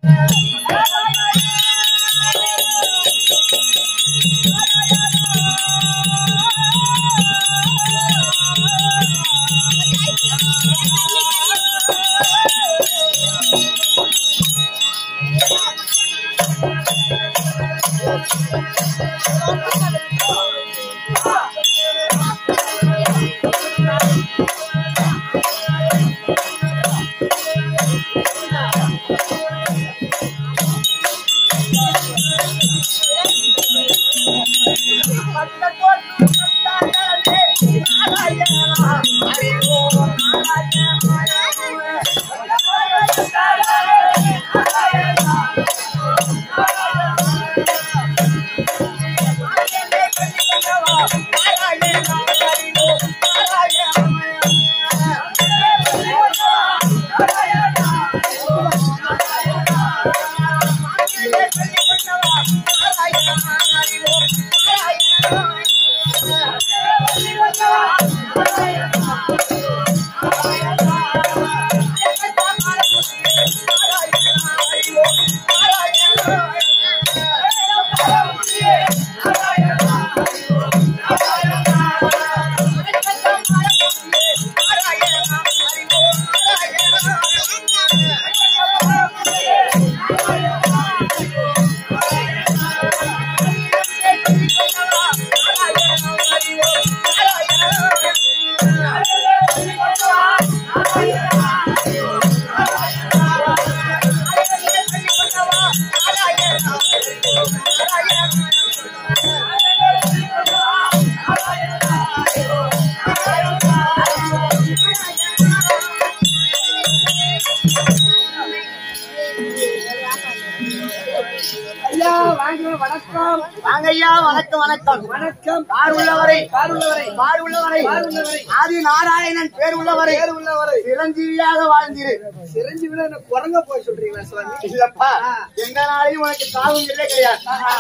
ஆதி நாராயணன் பேர் உள்ளவரை சிரஞ்சீவியாக வாழ்ந்திரு. சிரஞ்சீவில என்ன குரங்க போய் சொல்றீங்களா சுவாமி? இல்லப்பா, எந்த நாளையும் உனக்கு சாவும் இல்லை கிடையாது.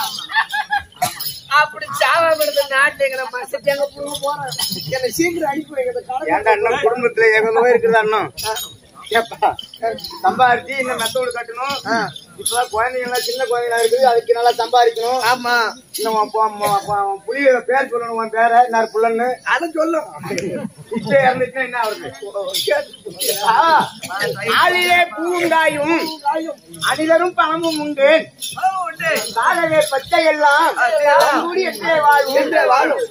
அப்படி சாவாம நாட்டுங்கிற மசத்தி அங்க போறேன். என்ன சீக்கிரம் அனுப்பி வைக்கிறது. ஏன்டா இன்னும் குடும்பத்துல எவ்வளவோ இருக்குதா இன்னும் சம்பாதிச்சு இந்த மெத்தோடு கட்டணும். இப்பதான் குழந்தைங்க எல்லாம் சின்ன குழந்தைங்களா இருக்குது, அதுக்கு நல்லா சம்பாதிக்கணும். ஆமா, இன்னும் புலியோட பேர் சொல்லணும். உன் பேர என்ன புள்ளன்னு அதை சொல்லும். இப்ப இறந்துச்சுன்னா என்ன அவருக்கு? ஆளிலே பூங்காயும் அணிலரும் பணமும் உண்டு. காலவே பச்சை எல்லாம் வாழும்.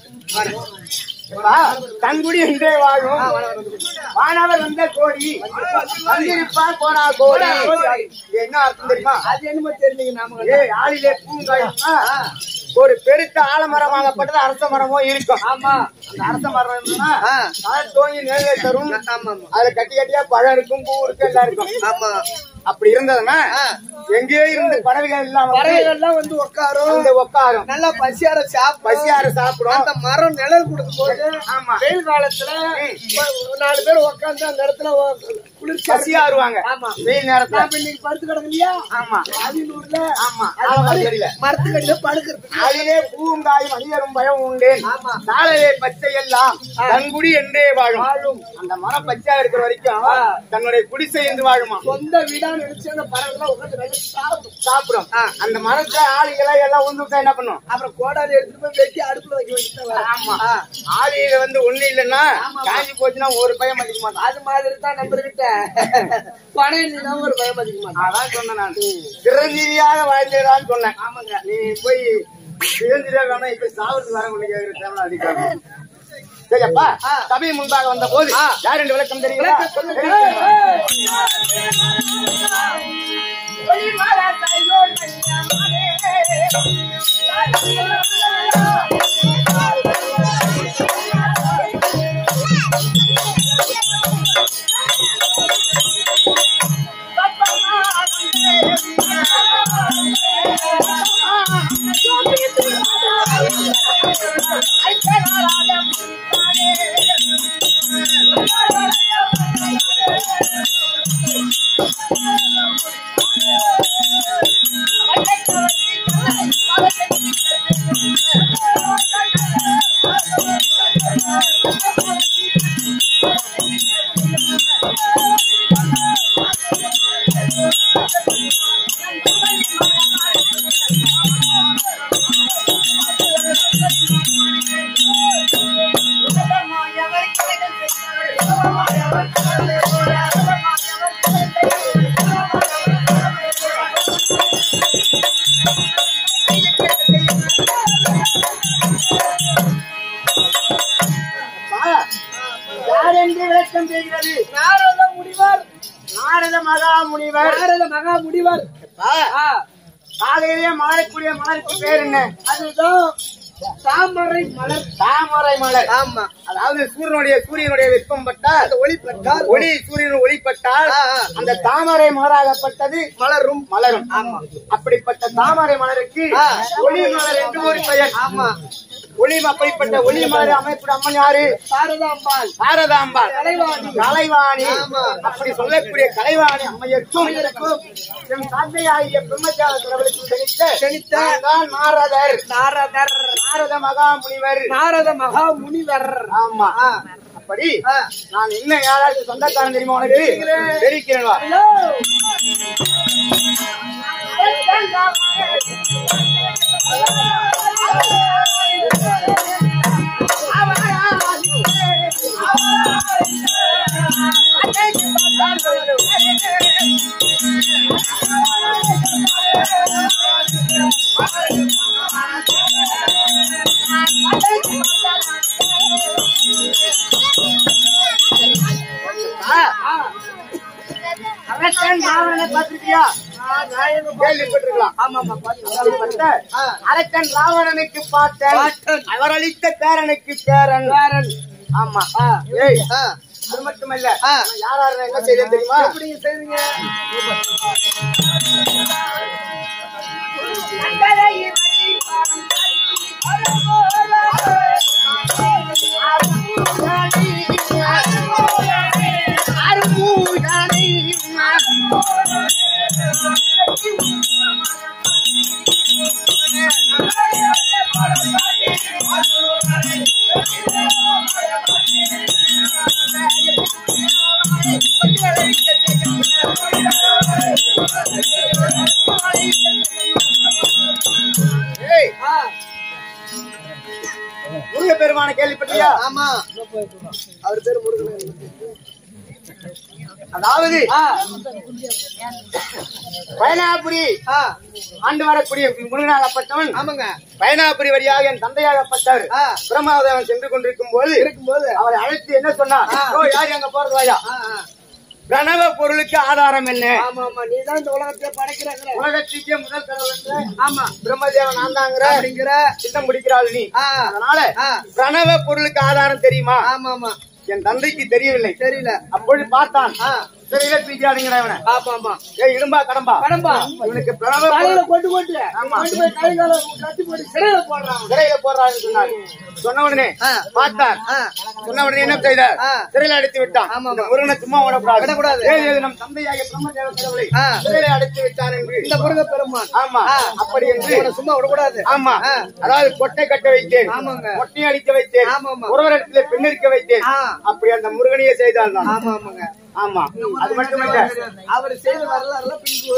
தங்குடி என்றே வாழும். வானவர் வந்த கோடி வந்திருப்பார் போனா கோடி. என்ன அர்த்தம் தெரியுமா? அது என்னமோ தெரியலீங்க. நாம ஆளிலே பூங்காயும் ஒரு பெருத்த ஆலமரமாகப்பட்டது அரச மரமோ இருக்கும். ஆமா, அந்த அரச மரம் இருந்ததுன்னா தோங்கி நிழலை தரும். அதுல கட்டி கட்டியா பழம் இருக்கும், பூ இருக்கு, எல்லாம் இருக்கும். ஆமா, அப்படி இருந்ததுன்னா எங்கேயோ இருந்து பறவைகள் இல்லாம பறவைகள்லாம் வந்து உட்காரும். நல்லா பசியார சாப்பிடும். அந்த மரம் நிழல் கொடுக்கும் போது வெயில் காலத்துல 4 பேர் உட்காந்து அந்த இடத்துல குளிர்ச்சி பசியா வருவாங்க. ஆமா, வெயில் நேரத்துல இன்னைக்கு படுத்து கிடக்குலையா? ஆமா, அரியலூர்ல மரத்துக்கடியில படுக்கிறது. அதிலே பூங்காயும் அணியரும் பயம் உண்டு. சாலையே பச்சை எல்லாம் தங்குடி என்றே வாழும். அந்த மரம் பச்சையா இருக்கிற வரைக்கும் தன்னுடைய குடிசை என்று வாழுமா. சொந்த வீடா நினைச்சு அந்த பறவைலாம் உட்காந்து சாப்பிடும். அந்த மரத்துல ஆளிகளை எல்லாம் உந்துட்டா என்ன பண்ணும்? அப்புறம் கோடாலி எடுத்துட்டு போய் வெட்டி அடுப்புல வைக்க வச்சுட்டாங்க. ஆமா, ஆளியில வந்து ஒண்ணு இல்லைன்னா காஞ்சி போச்சுன்னா ஒரு பயம் மதிக்க மாட்டான். அது மாதிரி தான் நம்பர்கிட்ட பணம் இல்லைன்னா ஒரு பயம் மதிக்க மாட்டான். அதான் சொன்னேன் நான். சிரஞ்சீவியாக வாழ்ந்தேதான் சொன்னேன். ஆமாங்க, நீ போய் சிரஞ்சீவியாக வேணா இப்ப சாவத்துக்கு வர முடியாது அதிகாரம். சரிப்பா, சபை முன்பாக வந்த போது யார் என்று விளக்கம் தெரியுங்களா? மகா முடிவர். காலையிலேயே மலரக்கூடிய மலருக்கு பேர் என்ன? அதுதான் தாமரை மலர். தாமரை மலர். ஆமா. அதாவது சூரியனுடைய வெப்பம் பட்டால், அந்த ஒளிப்பட்டால், சூரியன் ஒளிப்பட்டால் அந்த தாமரை மலராகப்பட்டது மலரும் மலரும். ஆமா. அப்படிப்பட்ட தாமரை மலருக்கு ஒளி மலர் என்று ஒரு பெயர். ஆமா. அப்படிப்பட்ட ஒளி மலர் அமைப்புடைய அம்மன் யாரு? சாரதாம்பாள். சாரதாம்பாள் கலைவாணி. அப்படி சொல்லக்கூடிய கலைவாணி அம்மையருக்கும் என் தந்தையாகிய பிரம்மச்சார கடவுளுக்கும் செழித்த நாரதர். நாரத மகா முனிவர். நாரத மகா முனிவர். ஆமா. அப்படி நான் என்ன யாராவது சொந்தக்காரன் தெரியுமா உனக்கு? தெரிவிக்கிறேன். பாத்திருக்கியா? கேள்விப்பட்டிருக்கலாம். அரக்கன் ராவணனுக்கு பாட்டன், அவர் அளித்த பேரனுக்கு பேரன். ஆமா. ஏய், அது மட்டுமல்ல, யார் என்ன செய்ய தெரியுமா? எப்படி செய்வீங்க? முருக பெருமான கேள்விப்பட்டியா? ஆமா. அவர் பேரு முருகன். அதாவது பயனாபுரி ஆண்டு வரக்கூடிய முருகனாகப்பட்டவன். ஆமாங்க. பயனாபுரி வழியாக என் தந்தையாகப்பட்டவர் பிரம்மாதேவன் சென்று கொண்டிருக்கும் போது அவரை அழைத்து என்ன சொன்னார்? யார் அங்க போறது வாயா? பிரணவ பொருளுக்கு ஆதாரம் என்ன? நீதான் இந்த உலகத்தை படைக்கிறாங்க. உலகத்துக்கே முதல் கடவுள். ஆமா. பிரம்மதேவன் நான் தாங்கிற அப்படிங்கிற திட்டம் பிடிக்கிறாள் நீ. அதனால பிரணவ பொருளுக்கு ஆதாரம் தெரியுமா? ஆமா ஆமா. என் தந்தைக்கு தெரியவில்லை. தெரியல. அப்பொழுது பார்த்தான். தெரியல தூக்கிடாதீங்க இவனை. ஆமா ஆமா. ஏய் இடும்பா கடம்பா கடம்பா இவனுக்கு பிரணவ கொண்டு போட்டு கை கால கட்டி போட்டு சிறையில போடுறான்னு சொன்னாரு. சொன்ன உடனே பார்த்தார். சொன்ன உடனே என்ன செய்தார்? சிறையில அடைத்து விட்டான். முருகனை சும்மா விடக்கூடாது. நம் தந்தையாக பிரம்மதேவ கடவுளை சிறையில அடைத்து விட்டான் என்று இந்த முருக பெருமான். ஆமா. அப்படி என்று சும்மா விடக்கூடாது. ஆமா. அதாவது கொட்டை கட்ட வைத்தேன், கொட்டையை அடிக்க வைத்தேன், ஒருவர் இடத்துல பெண்ணடிக்க வைத்தேன். அப்படி அந்த முருகனையே செய்தால் தான். ஆமா ஆமாங்க. ஆமா. அது மட்டுமல்ல, அவர் செய்த வரலாறுல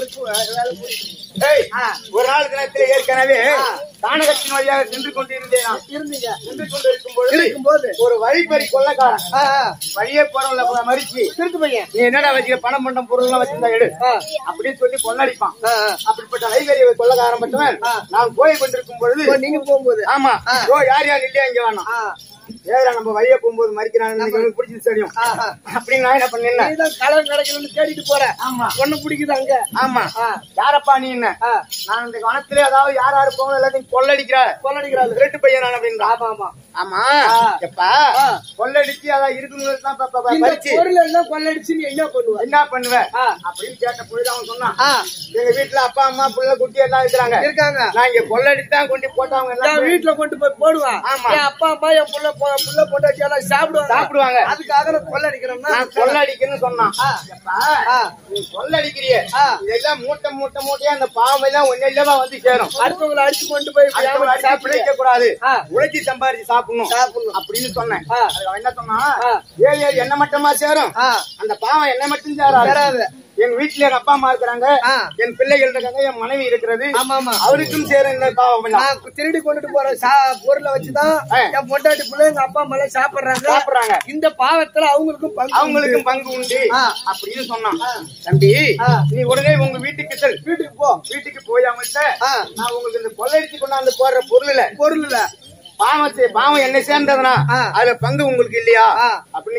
ஒரு நாள் தினத்தில் ஏற்கனவே தானகத்தின் வழியாக சென்று கொண்டிருந்தேன். சென்று கொண்டிருக்கும் போது ஒரு வழிப்பறி கொள்ளக்காரன் வழியே போறவங்கள மறிச்சு திருட்டு பையன், நீ என்னடா வச்சுக்க பணம் பண்டம் பொருள் எல்லாம் வச்சிருந்தா எடு அப்படின்னு சொல்லி கொள்ளடிப்பான். அப்படிப்பட்ட வைகரிய கொள்ளக்காரன் மட்டும் நான் போய் கொண்டிருக்கும் பொழுது நீங்க போகும்போது ஆமா யார் யார் இல்லையா இங்க வேணாம் ஏதா நம்ம வழிய போகும்போது மறிக்கிறான்னு பிடிச்சி தெரியும் அப்படின்னு நான் என்ன பண்ணேன், கலர் கிடைக்கணும்னு தேடிட்டு போறேன். ஆமா. ஒண்ணு பிடிக்குது அங்க. ஆமா. யாரப்பா நீ? என்ன நான் இந்த வனத்திலே அதாவது யார் யாரு போகணும் எல்லாத்தையும் கொள்ளடிக்கிறாள் திருட்டு பையன் நான் அப்படின்னு. ஆமா ஆமா ஆமா. எப்பா கொள்ளடிச்சு அதான் இருக்கணும் கொள்ளடிச்சு நீ என்ன பண்ணுவ அப்படின்னு கேட்ட பொழுது அவன் சொன்னான், எங்க வீட்டுல அப்பா அம்மா புள்ள குட்டி எல்லாம் இருக்காங்க. நான் இங்க கொள்ளடித்தான் கொண்டு போட்டவங்க எல்லாம் வீட்டுல கொண்டு போய் போடுவேன். ஆமா. அப்பா அம்மா என் புள்ள போட்டாச்சு எல்லாம் சாப்பிடுவாங்க. அதுக்காக நான் கொள்ளடிக்கிறேன்னு சொன்னான். நீ கொள்ளடிக்கிறிய இதெல்லாம் மூட்டையா அந்த பாவம் எல்லாம் ஒன்னு இல்லாம வந்து சேரும். அடுத்தவங்களை அடிச்சு கொண்டு போய் பிழைக்க கூடாது, உழைச்சி சம்பாதிச்சு சாப்பிடணும் அப்படின்னு சொன்னேன். என்ன சொன்னா, ஏழு என்ன மட்டுமா சேரும், அந்த பாவம் என்ன மட்டும் சேராது. என் வீட்டுல என் அப்பா அம்மா இருக்கிறாங்க, என் பிள்ளைகள் இருக்காங்க, என் மனைவி இருக்கிறது. அவருக்கும் சேரும் இந்த பாவம். திருடி கொண்டுட்டு போற பொருளை வச்சுதான் என் பொண்டாட்டி பிள்ளை எங்க அப்பா அம்மா எல்லாம் சாப்பிடுறாங்க. இந்த பாவத்துல அவங்களுக்கும் பங்கு உண்டு அப்படின்னு சொன்னான். தம்பி நீ உடனே உங்க வீட்டுக்கு போய் அவங்கள்ட்ட நான் உங்களுக்கு இந்த கொள்ளையடிச்சு கொண்டாந்து போடுற பொருள் இல்ல பாவம் என்ன சேர்ந்ததுனா அதுல பங்கு உங்களுக்கு இல்லையா அப்படின்னு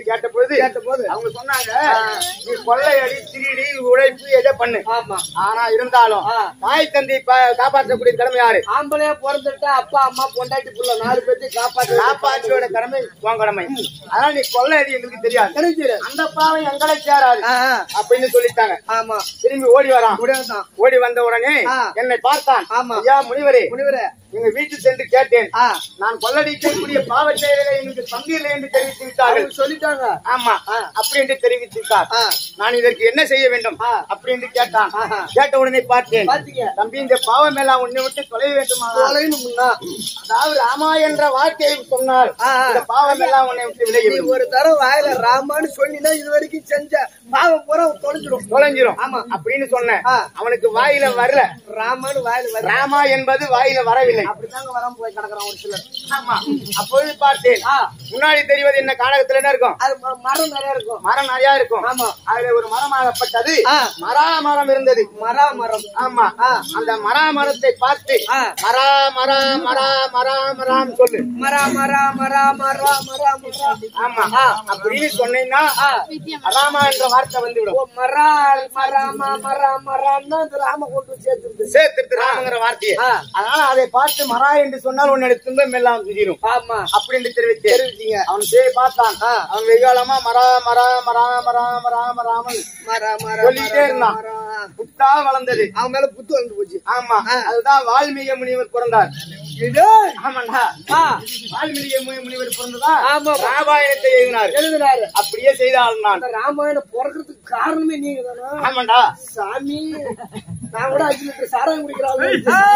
கேட்ட பொழுது அவங்க சொன்னாங்க, நீ கொள்ளையடி, திருடி, உழைப்பு எதை பண்ணு. ஆனா இருந்தாலும் தாய் தந்தை காப்பாற்றக்கூடிய கடமை யாரு? ஆம்பளையா பிறந்துட்டா அப்பா அம்மா பொண்டாட்டி புள்ள 4 பேர்த்தையும் காப்பாற்றோட கடமை உன் கடமை. அதனால நீ கொள்ளையடி எங்களுக்கு தெரியாது, அந்த பாவம் எங்களை சேராது அப்படின்னு சொல்லிட்டாங்க. ஆமா. திரும்பி ஓடி வரான். ஓடி வந்த உடனே என்னை பார்த்தான். ஐயா முனிவரே, எங்க வீட்டுக்கு சென்று கேட்டேன், நான் கொள்ளடிக்கக்கூடிய பாவ செயல்களை எனக்கு பங்கு இல்லை என்று தெரிவித்து விட்டார்கள் சொல்லிட்டாங்க. ஆமா, அப்படி என்று தெரிவித்து விட்டார். நான் இதற்கு என்ன செய்ய வேண்டும் அப்படி என்று கேட்டான். கேட்ட உடனே பார்த்தேன், தம்பி இந்த பாவம் எல்லாம் உன்னை விட்டு தொலைய வேண்டுமா? அதாவது ராமா என்ற வார்த்தையை சொன்னால் இந்த பாவம் எல்லாம் உன்னை விட்டு விலகி ஒரு தடவை வாயில ராமான்னு சொல்லினா இது வரைக்கும் செஞ்ச பாவம் பூரா தொலைஞ்சிரும். ஆமா அப்படின்னு சொன்னேன். அவனுக்கு வாயில வரல, ராமான்னு வாயில ராமா என்பது வாயில வரவில்லை. அப்படித்தாங்க வராம போய் கிடக்குறான் ஒரு சிலர். ஆமா, அப்போது பார்த்தேன் முன்னாடி தெரிவது என்ன, கானகத்துல என்ன இருக்கும்? அது மரம் நிறைய இருக்கும். மரம் நிறைய இருக்கும். ஆமா, அதுல ஒரு மரமாகப்பட்டது மராமரம் இருந்தது. மராமரம். ஆமா, அந்த மராமரத்தை பார்த்து மரா மரா மரா மரா மராம் சொல்லு. மரா மரா மரா மரா மரா மரா. ஆமா, அப்படின்னு சொன்னீங்கன்னா ராமா என்ற வார்த்தை வந்துவிடும். மரா மராமா மரா மரான்னு ராம கொண்டு சேர்த்துட்டு ராமங்கிற வார்த்தையை. அதனால அதை பார்த்து மரா என்று சொன்னால் உன்னுடைய துன்பம் எல்லாம் தெரியும். ஆமா, அப்படின்னு தெரிவித்தீங்க. அவன் பார்த்தான். அவன் வெகுகாலமா மரா மரா மரா மரா மரா மராமல் சொல்லிட்டே இருந்தான். புத்தா வளர்ந்தது. அவன் மேல புத்து வளர்ந்து போச்சு. ஆமா, அதுதான் வால்மீகி முனிவர் பிறந்தார். ஆமாண்டா, வால்மீகி முனிவர் பிறந்ததா ராமாயணத்தை எழுதினாரு. அப்படியே செய்தாலும் நான் ராமாயணம் பிறக்கிறதுக்கு காரணமே நீங்க தானே? ஆமாண்டா சாமி, நான் கூட 5 லிட்டர் சாராயம் குடிக்கிறாங்க.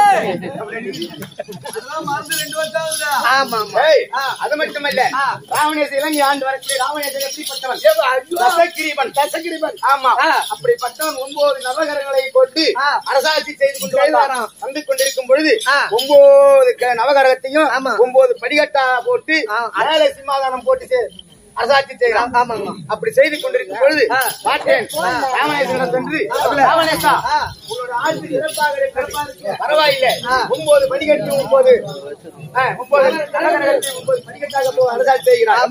அது மட்டுமல்ல, ராவணேசன் இலங்கை ஆண்டு வரக்கூடிய ராவணேசன் எப்படிப்பட்டவன்? தசகிரீபன். ஆமா, அப்படிப்பட்டவன் 9 நவகரங்களை கொண்டு அரசாட்சி செய்து கொண்டு வந்து கொண்டிருக்கும் பொழுது 9 நவகரகத்தையும் 9 படிக்கட்டா போட்டு அழலை சிம்மாதானம் போட்டு அரசாட்சி செய்கிறான். அப்படி செய்து கொண்டிருக்கும் பொழுது பார்த்தேன், ராமநேசன் சென்று, ராமநேசா உங்களோட ஆட்சி சிறப்பாக பரவாயில்லை, 9 படிக்கட்டு 9 படிக்கட்டாக அரசாட்சி செய்கிறான்.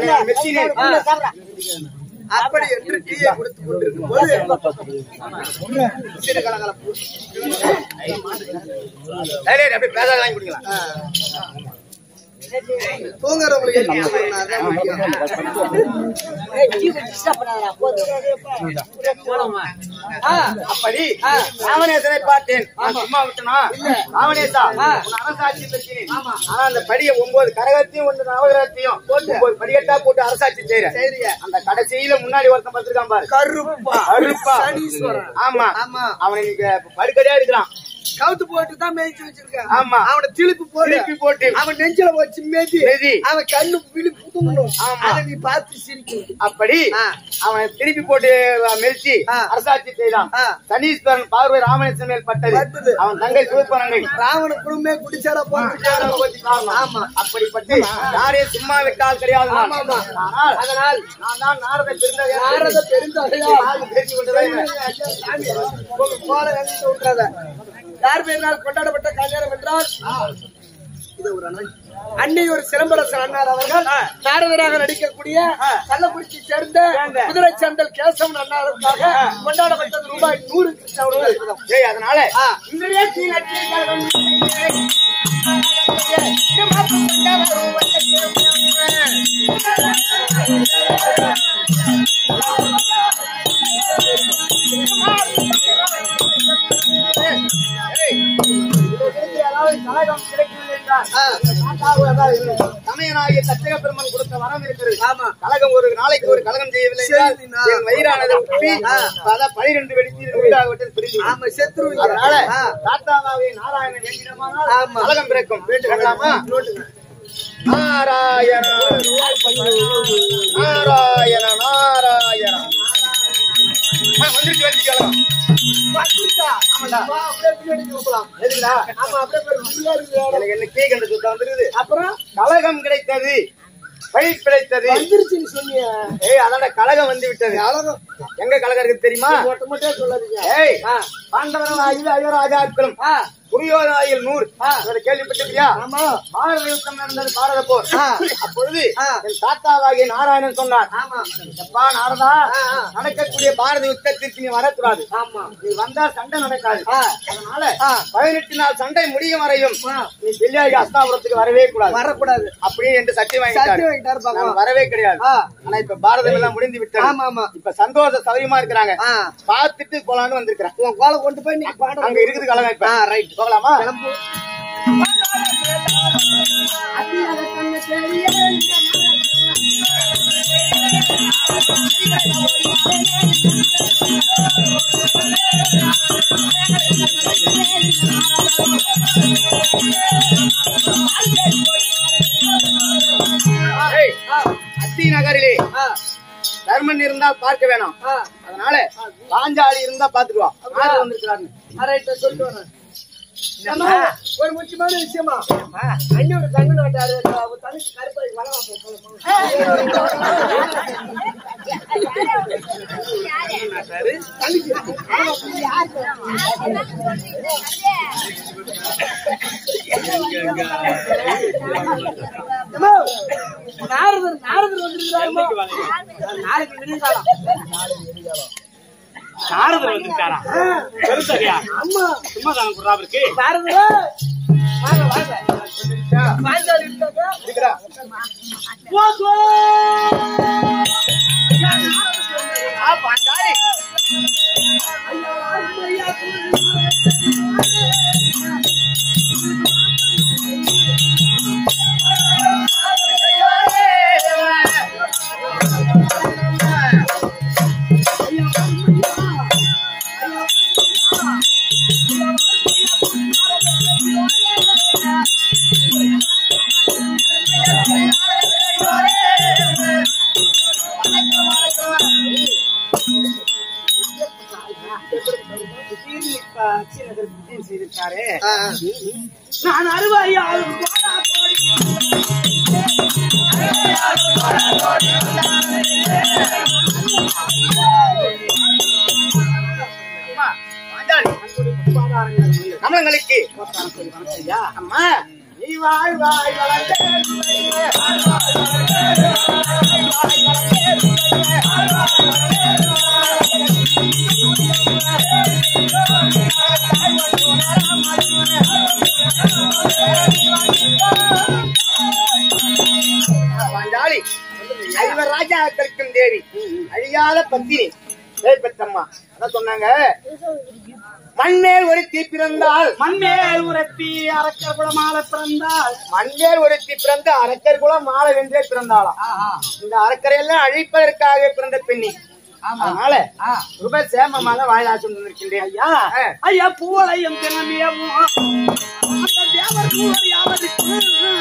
அப்படி என்று டீயை கொடுத்துக் கொண்டிருக்கும் போது அப்படி பேசாத வாங்கி கொடுக்கலாம். அப்படி ராமநேசனை பார்த்தேன். சும்மா விட்டனா ராமநேசா அரசாட்சி பிரச்சனை. ஆனா அந்த படியை 9 கரகத்தையும் 1 நவகிரகத்தையும் 9 படிக்கட்டா போட்டு அரசாட்சி செய்யற அந்த கடைசியில முன்னாடி ஒருத்தன் பார்த்திருக்கான் பாரு, கருப்பா. ஆமா, அவனை படுக்கடியா இருக்கிறான். கவுத்து போட்டு தான் மேய்ச்சி வச்சிருக்கேன். ஆமா, அவனை திருப்பி போட்டு அவன் நெஞ்சில வச்சு மேய்ச்சி அவன் கண்ணு விழி புதுங்கணும். நீ பார்த்து சிரிக்கணும். அப்படி அவனை திருப்பி போட்டு மெரிச்சி அரசாட்சி செய்தான். சனீஸ்வரன் பார்வை ராமநேசன் மேல் பட்டது. அவன் தங்கை சிவபரங்கை ராவண குடும்பமே குடிச்சாரா போட்டு. ஆமா, அப்படிப்பட்டு யாரையும் சும்மா விட்டால் கிடையாது. அதனால் நான் தான் நாரத பெருந்தகையா தெரிஞ்சு கொண்டதை யார் பேரால் கொண்டாடப்பட்ட கல்யாணம் என்றால் அன்னை ஒரு சிலம்பரசன் அண்ணார் அவர்கள் நாரதராக நடிக்கக்கூடிய கள்ளக்குறிச்சி சேர்ந்த குதிரை சந்தல் கேசவன் அண்ணாருக்காக கொண்டாடப்பட்டது ரூபாய் 100 கிருஷ்ணாவுடைய. அதனால சமயனாகிய தச்சக பெருமன் கொடுத்த வரம் இருக்கிறது. கழகம் ஒரு நாளைக்கு ஒரு கழகம் செய்யவில்லை என்றால் வயிறானதை உப்பி 12 வெடித்து பிரிந்து. அதனால தாத்தாவாவே நாராயணன் என்கிறமானால் கழகம் பிறக்கும். வேண்டுமா? நாராயண நாராயண நாராயண வந்துருச்சு வெடிக்கலாம். அப்புறம் கழகம் கிடைத்தது, வழி பிழைத்தது. அதோட கழகம் வந்து விட்டது. எங்க கழகம் இருக்கு தெரியுமா? பாண்டவர்கள் 5 அயோராஜாக்களும் துரியோதனாயில் 100 கேள்விப்பட்டிருக்கியா? ஆமா. பாரத யுத்தம் நடந்தது, பாரத போர். அப்பொழுது என் தாத்தாவாகிய நாராயணன் சொன்னார், எப்பா நாரதா, நடக்கக்கூடிய பாரத யுத்தத்திற்கு நீ வரக்கூடாது. நீ வந்தா சண்டை நடக்காது. அதனால 18 நாள் சண்டை முடியும் வரையும் நீ வெள்ளியாகி அஸ்தாபுரத்துக்கு வரவே வரக்கூடாது அப்படின்னு என்று சத்தியம் வாங்கிட்டார். வரவே கிடையாது. ஆனா இப்ப பாரதம் எல்லாம் முடிந்து விட்டது. இப்ப சந்தோஷ சௌரியமா இருக்கிறாங்க. பார்த்துட்டு போலான்னு வந்திருக்கிறேன். உன் கோலை கொண்டு போய் அங்க இருக்குது கலகம். இப்ப ரைட் போகலாமா? அத்தி நகரிலே தர்மன் இருந்தால் பார்க்க வேணாம். அதனால பாஞ்சாலி இருந்தா பாத்துக்குவா. வந்திருக்கிறாரு சொல்லிட்டு வரேன். ஒரு முக்கியமான விஷயமா, அண்ணோட தங்க நாட்டாரு தனிச்சு கருப்பாய் நாரதர் நாளைக்கு விடுதலாம். நாரதர் வந்திருக்காரா? பெருசரியா? அம்மா சும்மா தான குறாவருக்கு. நாரதர் வாங்க வாங்க. பாஞ்சாலி இருக்கா? இருக்கறா. போகோ. பாஞ்சாலி. ஐயா ஐயா. நான் அறுவாயா கமலங்களுக்கு அம்மா நீ வாழ்வாய் பாஞ்சாலி ஐவர் ராஜாக்களுக்கும் தேவி, அழியாத பத்தினி, பெற்றம்மா. அதான் சொன்னாங்க, மண்மேல் ஒருத்தி பிறந்தால் மண்மேல் ஒருத்தி அரக்கர் குல மாலை பிறந்தால் மண்மேல் ஒருத்தி பிறந்த அரக்கர் குல மாலை வென்றே பிறந்தாளாம். இந்த அரக்கரை எல்லாம் அழிப்பதற்காக பிறந்த பெண்ணி. அதனால ரொம்ப சேமமாக வாயிலாச்சு இருக்கின்றேன். ஐயா ஐயா பூவளையும் தினமியமும் அந்த தேவர் பூவர் யாவருக்கு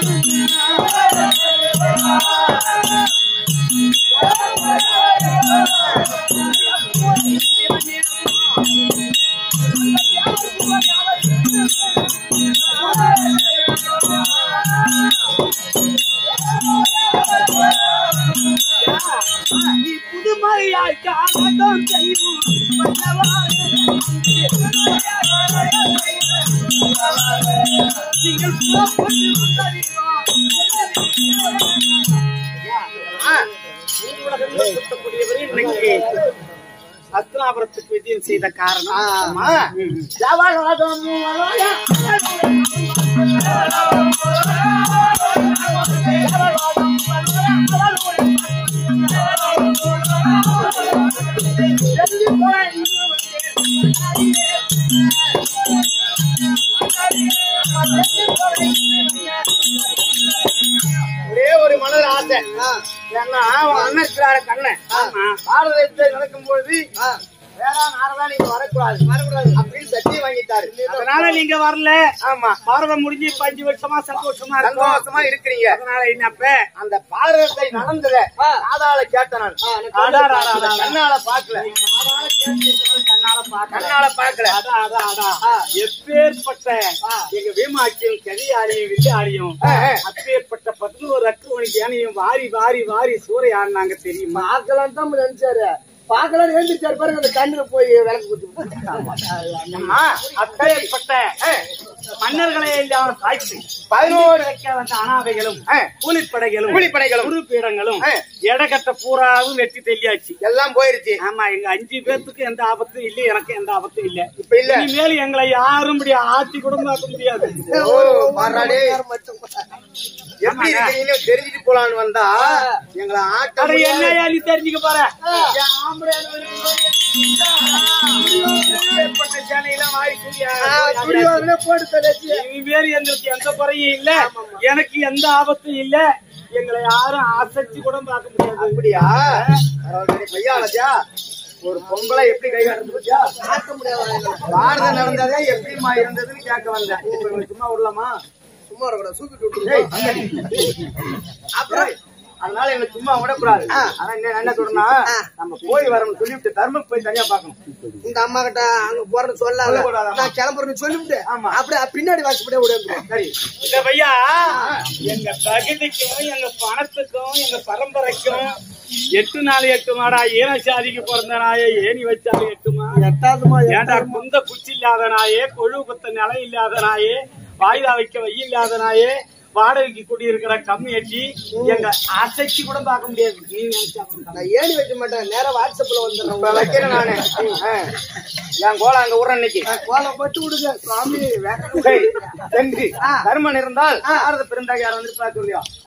நீ புதுமையாய் காலம் செய்வோம் நீங்கள் இன்னைக்கு அஸ்தினாபுரத்துக்கு விஜயம் செய்த காரணம் ஒரே ஒரு மனதில் ஆசை. ஏன்னா அவன் அண்ணன் இருக்கிறாரு கண்ணன் பாரதத்தை நடக்கும் பொழுது நாரதா நீங்க வரக்கூடாது அப்படின்னு சத்தியம் வாங்கிட்டாரு. அதனால நீங்க வரல. ஆமா, பாரதம் முடிஞ்சு 5 வருஷமா சந்தோஷமா இருக்கிறீங்க. அதனால என்னப்ப அந்த பாரதத்தை நடந்தத காதால கேட்டேன். கண்ணால பாக்கல, கண்ணால பாக்கல. எப்பேற்பட்ட எங்க வீமாக்கியும் கதியாரியும் வில்லாரியும் அப்பேற்பட்ட 11 அக்குமணிக்கு யானையும் வாரி வாரி வாரி சூறை ஆடினாங்க தெரியுமா? ஆக்கலாம் தான் நினைச்சாரு. பாக்கலாம் எழுந்திருச்சாரு பாருங்க அந்த கண்ணுல போய் விளக்கு குத்து அப்பேற்பட்ட மன்னர்களை எல்லாம் சாய்த்து 11 வைக்க வந்த அனாதைகளும் கூலிப்படைகளும் உருப்பீடங்களும் எடகட்ட பூராவும் வெட்டி தெளியாச்சு எல்லாம் போயிருச்சு. ஆமா எங்க 5 பேர்த்துக்கு எந்த ஆபத்தும் இல்ல, எனக்கு எந்த ஆபத்தும் இல்ல. இப்ப இல்ல இனிமேல் எங்களை யாரும் ஆட்சி கூட பார்க்க முடியாது. எப்படி இருக்கீங்கன்னு தெரிஞ்சுட்டு போலான்னு வந்தா எங்களை ஆட்டம் என்னையா நீ தெரிஞ்சுக்க போற இனிமேல் எங்களுக்கு எந்த குறையும் இல்ல, எனக்கு எந்த ஆபத்தும் இல்ல, எங்களை யாரும் அசைச்சு கூட பார்க்க முடியாது. அப்படியா பையா ஒரு பொங்கலை எப்படி கைகாட்டு பார்க்க முடியாது. பாரதம் நடந்ததே எப்படிமா இருந்ததுன்னு கேட்க வந்தேன். இப்ப சும்மா விடலாமா? சும்மா இருக்கக்கூடாது, சூப்பிட்டு அப்புறம் அதனால எங்களுக்கு சும்மா விடக்கூடாது. ஆனா என்ன சொல்றா நம்ம போய் வரணும் சொல்லிவிட்டு தர்மம் போய் தனியா பாக்கணும். இந்த அம்மா கிட்ட அங்க போறேன்னு சொல்லலாம், நான் கிளம்புறேன்னு சொல்லிவிட்டு அப்படியே பின்னாடி வாசப்படியே விட. சரி இந்த பையா எங்க தகுதிக்கும் எங்க பணத்துக்கும் எங்க பரம்பரைக்கும் 8 நாள் 8 மாடா ஈன சாதிக்கு பிறந்த நாயே ஏணி வச்சாலும் 8 மா 8 ஏண்டா குந்த குச்சி இல்லாத நாயே, கொழு குத்த நிலம் இல்லாத நாயே, வாய்தா வைக்க வெயில் இல்லாத நாயே, வாடகைக்கு குடியிருக்கிற கம்மியாட்டி எங்க அசைச்சு கூட பார்க்க முடியாது. நீ நினைச்சா நான் ஏணி வைக்க மாட்டேன், நேரம் வாட்ஸ்அப்ல வந்துடுறேன். வைக்கிறேன் நானு. என் கோலம் அங்க விடுறேன் இன்னைக்கு. கோலம் பட்டு விடுங்க சுவாமி. சென்று தர்மன் இருந்தால் பாரத பெருந்தாயார் வந்து சொல்லியா